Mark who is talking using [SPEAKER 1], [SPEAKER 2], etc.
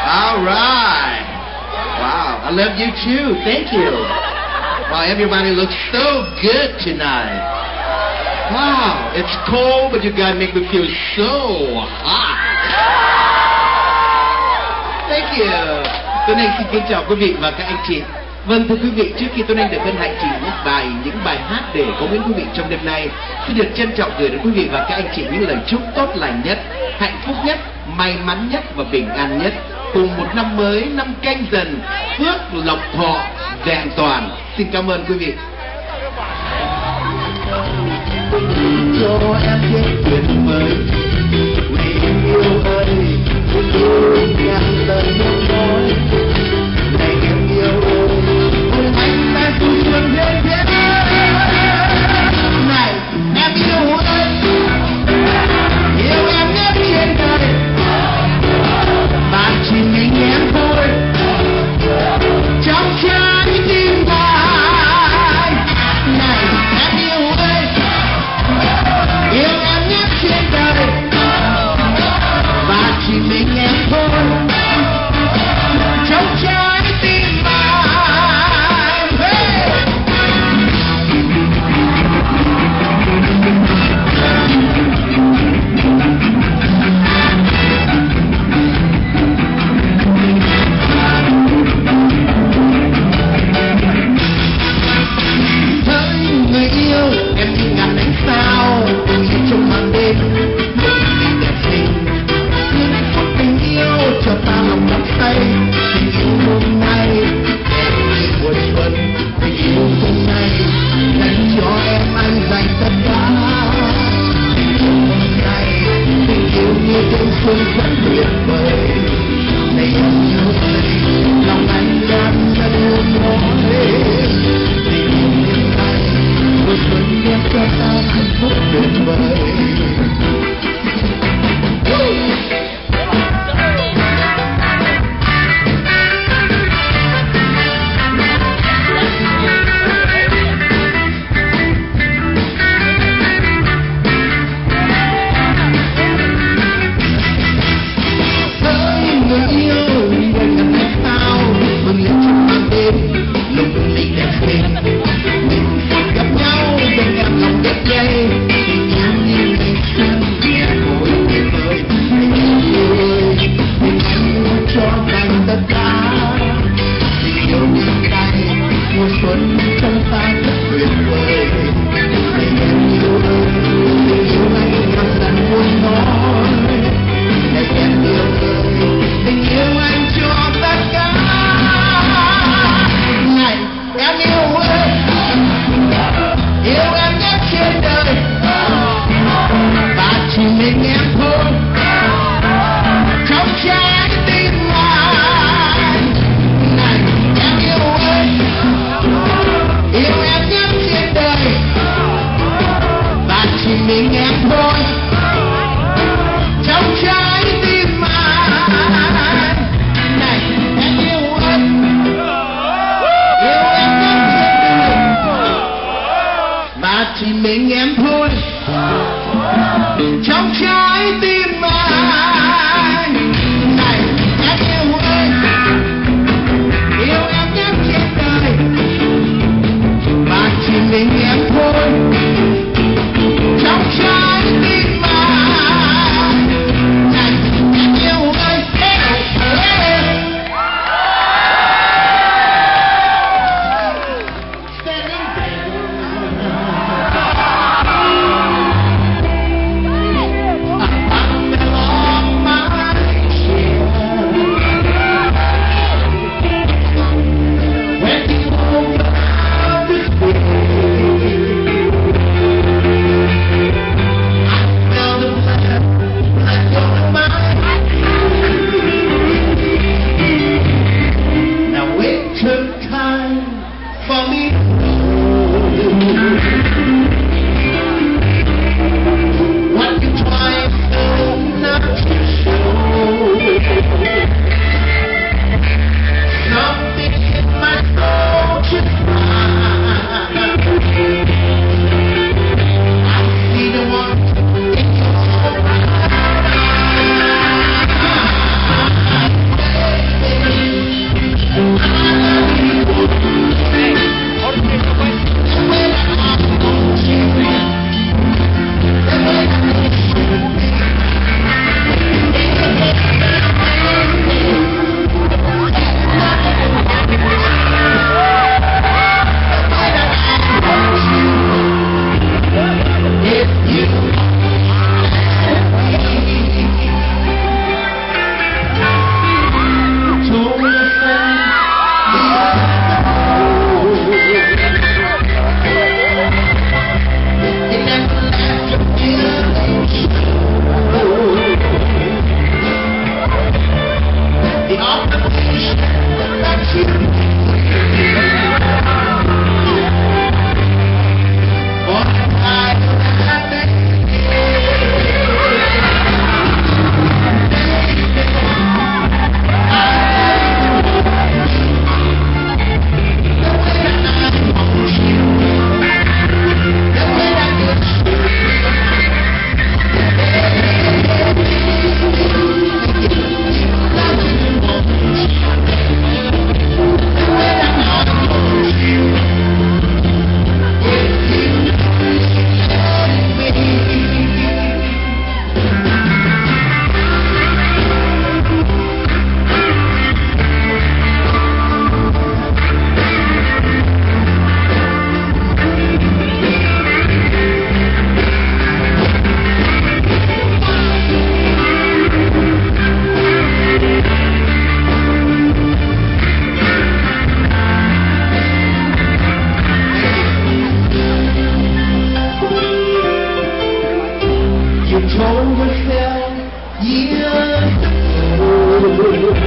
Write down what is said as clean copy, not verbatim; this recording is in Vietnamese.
[SPEAKER 1] All right. Wow, I love you too. Thank you. Wow, everybody looks so good tonight. Wow, it's cold, but you guys make me feel so hot. Thank you. Tuấn Anh xin kính chào quý vị và các anh chị. Vâng, thưa quý vị, trước khi Tuấn Anh được hân hạnh trình những bài hát để cống hiến quý vị trong đêm nay, xin được trân trọng gửi đến quý vị và các anh chị những lời chúc tốt lành nhất, hạnh phúc nhất, may mắn nhất và bình an nhất, cùng một năm mới, năm Canh Dần, phước lộc thọ vẹn toàn. Xin cảm ơn quý vị. Cho em biết tuyệt vời, vì yêu ơi, yêu ngàn lời muốn nói. Này em yêu ơi, cùng anh ta cùng xuân đến thế. Này em yêu ơi, yêu em nhất trên đời, bạn chỉ mình em thôi, trong trái tim bạn. Này em yêu ơi, yêu em nhất trên đời, bạn chỉ mình em thôi, trong trái tim bạn. Hỡi người yêu, em như ngàn ánh sao nhìn trong màn đêm, đẹp xinh, những phút tình yêu cho ta
[SPEAKER 2] You told yourself years ago